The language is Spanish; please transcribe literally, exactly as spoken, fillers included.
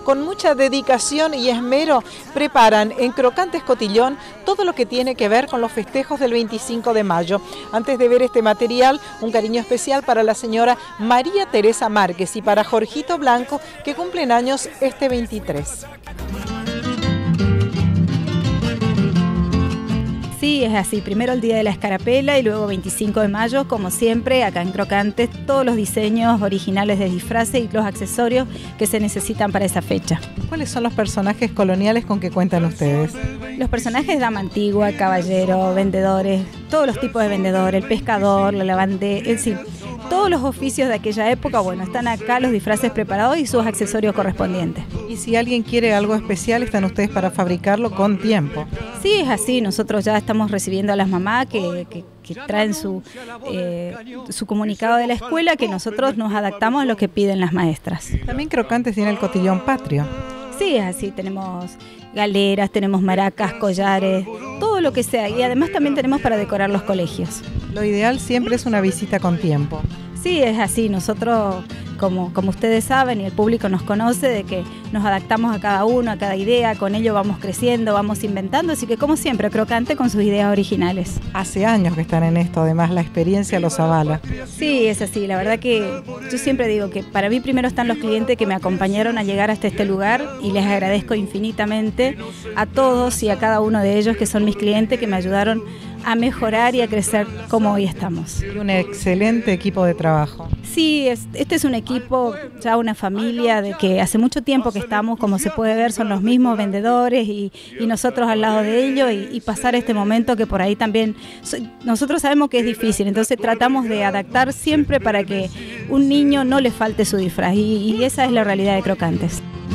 con mucha dedicación y esmero preparan en Crocantes Cotillón todo lo que tiene que ver con los festejos del veinticinco de mayo. Antes de ver este material, un cariño especial para la señora María Teresa Márquez y para Jorgito Blanco, que cumplen años este veintitrés. Sí, es así. Primero el día de la escarapela y luego veinticinco de mayo, como siempre, acá en Crocantes, todos los diseños originales de disfraces y los accesorios que se necesitan para esa fecha. ¿Cuáles son los personajes coloniales con que cuentan ustedes? Los personajes dama antigua, caballero, vendedores, todos los tipos de vendedores, el pescador, la lavandera, es decir, todos los oficios de aquella época, bueno, están acá los disfraces preparados y sus accesorios correspondientes. Y si alguien quiere algo especial, están ustedes para fabricarlo con tiempo. Sí, es así. Nosotros ya estamos recibiendo a las mamás que, que, que traen su, eh, su comunicado de la escuela, que nosotros nos adaptamos a lo que piden las maestras. También Crocantes tiene el cotillón patrio. Sí, es así. Tenemos galeras, tenemos maracas, collares, todo lo que sea. Y además también tenemos para decorar los colegios. Lo ideal siempre es una visita con tiempo. Sí, es así. Nosotros, como, como ustedes saben y el público nos conoce, de que nos adaptamos a cada uno, a cada idea, con ello vamos creciendo, vamos inventando, así que como siempre, Crocante con sus ideas originales. Hace años que están en esto, además la experiencia los avala. Sí, es así. La verdad que yo siempre digo que para mí primero están los clientes que me acompañaron a llegar hasta este lugar y les agradezco infinitamente a todos y a cada uno de ellos que son mis clientes, que me ayudaron a mejorar y a crecer como hoy estamos. Y un excelente equipo de trabajo. Sí, es, este es un equipo, ya una familia de que hace mucho tiempo que estamos, como se puede ver, son los mismos vendedores y, y nosotros al lado de ellos y, y pasar este momento que por ahí también, so, nosotros sabemos que es difícil, entonces tratamos de adaptar siempre para que un niño no le falte su disfraz y, y esa es la realidad de Crocantes.